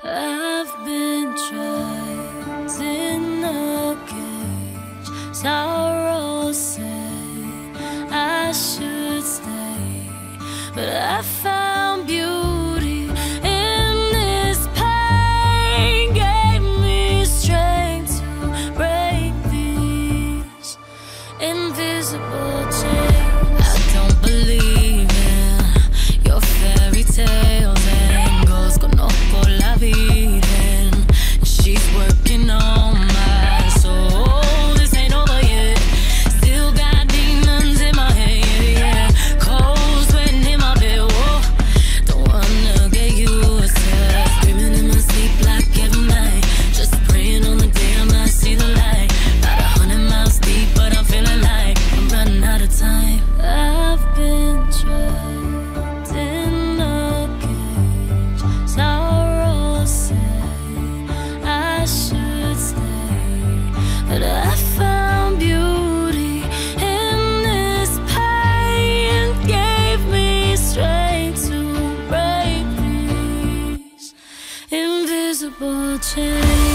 I've been trapped in a cage. Sorrow said I should stay, but I found beauty in this pain. Gave me strength to break these invisible chains. I don't believe in your fairy tales and ghosts. Conozco la virgen, she's working on my soul. This ain't over yet. Still got demons in my head, yeah. Cold sweating in my bed, whoa. Don't wanna get used to screaming in my sleep like every night. Just praying on the day I might see the light. About 100 miles deep, but I'm feeling like I'm running out of time. I've been trapped in a cage. Sorrow said I should stay, but I found beauty in this pain. Gave me strength to break these invisible chains.